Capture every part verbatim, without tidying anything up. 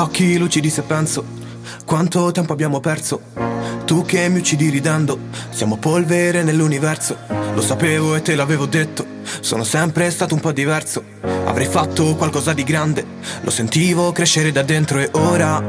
Occhi lucidi se penso quanto tempo abbiamo perso. Tu che mi uccidi ridendo, siamo polvere nell'universo. Lo sapevo e te l'avevo detto, sono sempre stato un po' diverso. Avrei fatto qualcosa di grande, lo sentivo crescere da dentro. E ora,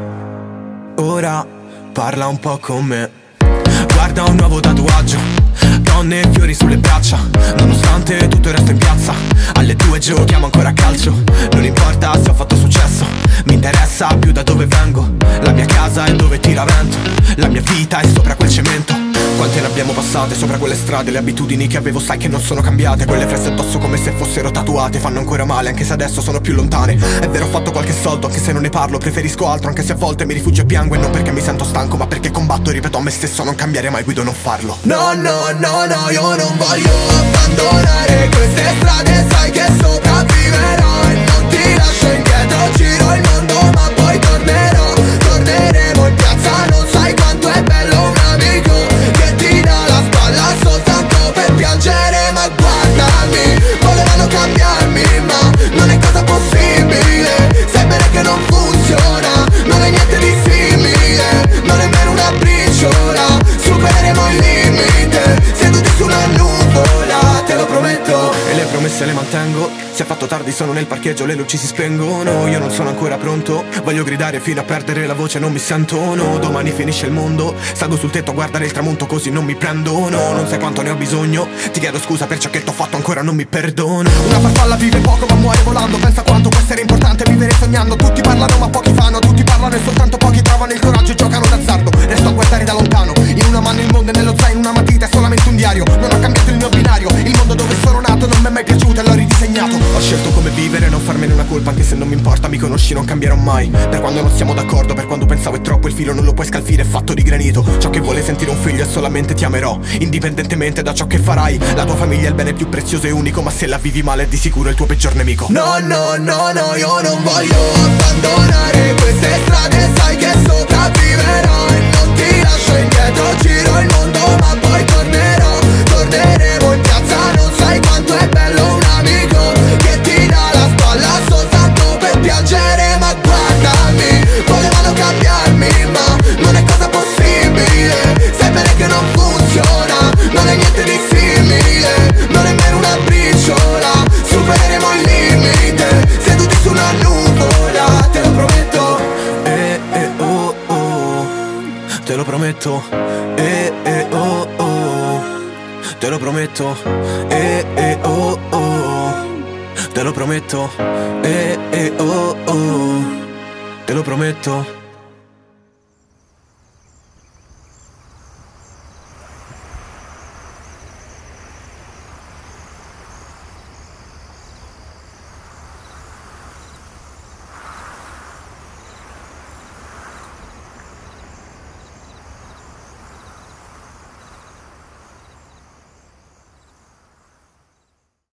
ora, parla un po' con me. Guarda un nuovo tatuaggio, donne e fiori sulle braccia. Nonostante tutto il resto in piazza, alle due giochiamo ancora a calcio. Non importa se ho fatto successo, mi interessa più da dove vengo. La mia casa è dove tira vento, la mia vita è sopra quel cemento. Quante ne abbiamo passate sopra quelle strade, le abitudini che avevo sai che non sono cambiate. Quelle fresse addosso come se fossero tatuate, fanno ancora male anche se adesso sono più lontane. È vero, ho fatto qualche soldo anche se non ne parlo, preferisco altro anche se a volte mi rifugio e piango. E non perché mi sento stanco ma perché combatto e ripeto a me stesso non cambiare mai, guido non farlo. No, no, no, no, io non voglio abbandonare queste strade, sai che sopravviverò e non ti lascio indietro. Giro il mondo ma poi tornerò, torneremo in piazza. Non sai quanto è bello un amico che ti dà la spalla soltanto per piangere. Ma guardami, volevano cambiarmi ma non è cosa possibile. Sai bene che non funziona, non è niente di simile, non è nemmeno una briciola. Supereremo il limite, seduti su una nuvola, te lo prometto. E le promesse le mantengo, si è fatto tardi, sono nel parcheggio, le luci si spengono. Io non sono ancora pronto, voglio gridare fino a perdere la voce, non mi sento, no. Domani finisce il mondo, salgo sul tetto a guardare il tramonto così non mi prendo, no. Non sai quanto ne ho bisogno, ti chiedo scusa per ciò che t'ho fatto, ancora non mi perdono. Una farfalla vive poco ma muore volando, pensa quanto può essere importante vivere sognando. Tutti parlano ma pochi fanno, tutti parlano e soltanto pochi trovano il coraggio e giocano d'azzardo. Resto a guardare da lontano, in una mano il mondo e nello zaino una matita, è solamente un diario. Non ho cambiato il mio binario, il mondo dove sono nato non mi è mai piaciuto e l'ho ridisegnato. Ho scelto come vivere, non farmene una colpa anche se non mi importa, mi conosci, non cambierò mai. Per quando non siamo d'accordo, per quando pensavo è troppo, il filo non lo puoi scalfire, è fatto di granito. Ciò che vuole sentire un figlio è solamente ti amerò, indipendentemente da ciò che farai. La tua famiglia è il bene più prezioso e unico, ma se la vivi male è di sicuro il tuo peggior nemico. No, no, no, no, io non voglio abbandonare queste strade, sai che sopravviverò e non ti lascio indietro. Giro il mondo ma poi tornerò, torneremo in piazza. Non sai quanto è bello un amico che ti dà la spalla soltanto per piangere. Ma guardami, volevano cambiarmi ma non è cosa possibile. Sai bene che non funziona, non è niente di simile, non è nemmeno una briciola. Supereremo il limite, seduti su una nuvola, te lo prometto. Eh, eh, oh, oh, te lo prometto. Eh, eh, oh, oh, te lo prometto. Eh, eh, oh, oh, te lo prometto. Eh, eh, oh, oh, te lo prometto.